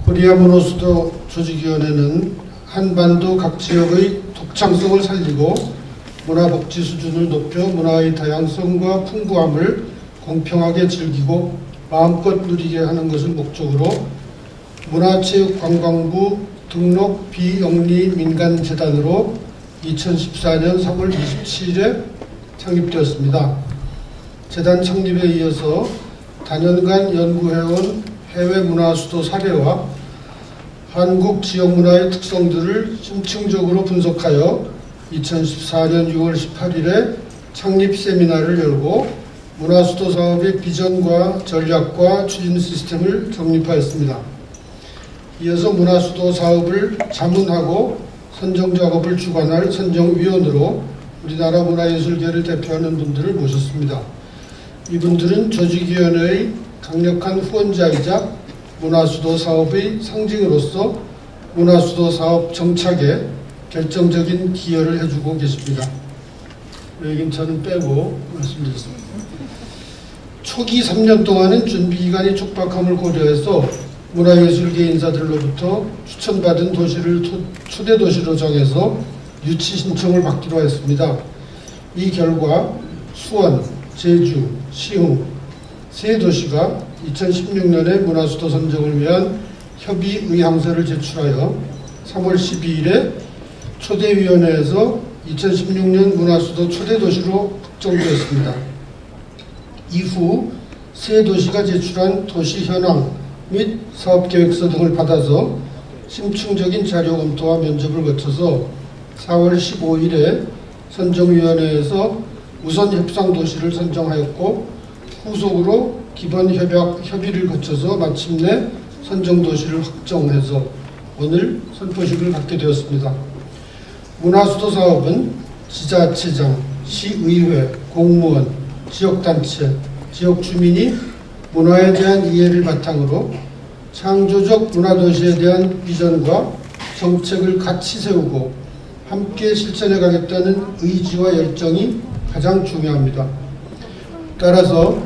코리아 문화수도 조직위원회는 한반도 각 지역의 독창성을 살리고 문화복지 수준을 높여 문화의 다양성과 풍부함을 공평하게 즐기고 마음껏 누리게 하는 것을 목적으로 문화체육관광부 등록 비영리 민간재단으로 2014년 3월 27일에 창립되었습니다. 재단 창립에 이어서 단연간 연구해온 해외 문화수도 사례와 한국 지역 문화의 특성들을 심층적으로 분석하여 2014년 6월 18일에 창립 세미나를 열고 문화수도 사업의 비전과 전략과 추진 시스템을 정립하였습니다. 이어서 문화수도 사업을 자문하고 선정작업을 주관할 선정위원으로 우리나라 문화예술계를 대표하는 분들을 모셨습니다. 이분들은 조직위원회의 강력한 후원자이자 문화수도 사업의 상징으로서 문화수도 사업 정착에 결정적인 기여를 해주고 계십니다. 여긴 저는 빼고 말씀드렸습니다. 초기 3년 동안은 준비기간이 촉박함을 고려해서 문화예술계 인사들로부터 추천받은 도시를 초대도시로 정해서 유치 신청을 받기로 했습니다. 이 결과 수원, 제주, 시흥 세 도시가 2016년에 문화수도 선정을 위한 협의 의향서를 제출하여 3월 12일에 초대위원회에서 2016년 문화수도 초대도시로 확정되었습니다. 이후 세 도시가 제출한 도시 현황 및 사업계획서 등을 받아서 심층적인 자료 검토와 면접을 거쳐서 4월 15일에 선정위원회에서 우선 협상도시를 선정하였고 후속으로 기본 협의를 거쳐서 마침내 선정도시를 확정해서 오늘 선포식을 갖게 되었습니다. 문화수도 사업은 지자체장, 시의회, 공무원, 지역단체, 지역주민이 문화에 대한 이해를 바탕으로 창조적 문화도시에 대한 비전과 정책을 같이 세우고 함께 실천해 가겠다는 의지와 열정이 가장 중요합니다. 따라서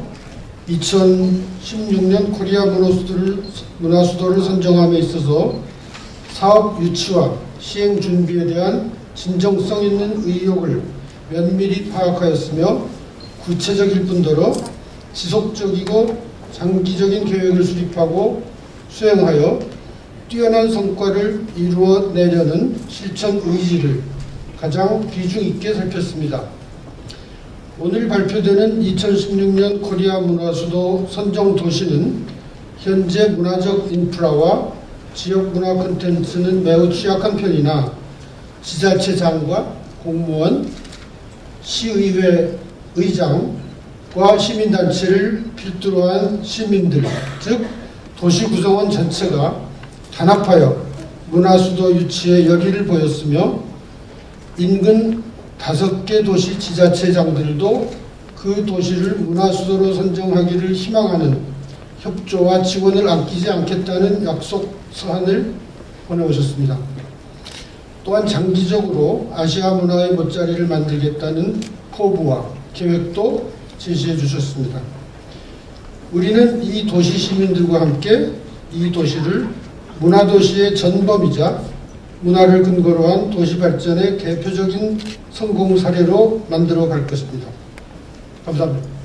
2016년 코리아 문화수도를 선정함에 있어서 사업 유치와 시행 준비에 대한 진정성 있는 의욕을 면밀히 파악하였으며 구체적일 뿐더러 지속적이고 장기적인 계획을 수립하고 수행하여 뛰어난 성과를 이루어내려는 실천 의지를 가장 비중 있게 살폈습니다. 오늘 발표되는 2016년 코리아 문화수도 선정 도시는 현재 문화적 인프라와 지역 문화 콘텐츠는 매우 취약한 편이나 지자체장과 공무원, 시의회 의장과 시민단체를 필두로 한 시민들, 즉 도시 구성원 전체가 단합하여 문화수도 유치에 열의를 보였으며 인근 5개 도시 지자체장들도 그 도시를 문화수도로 선정하기를 희망하는 협조와 지원을 아끼지 않겠다는 약속 서한을 보내오셨습니다. 또한 장기적으로 아시아 문화의 못자리를 만들겠다는 포부와 계획도 제시해 주셨습니다. 우리는 이 도시 시민들과 함께 이 도시를 문화도시의 전범이자 문화를 근거로 한 도시 발전의 대표적인 성공 사례로 만들어 갈 것입니다. 감사합니다.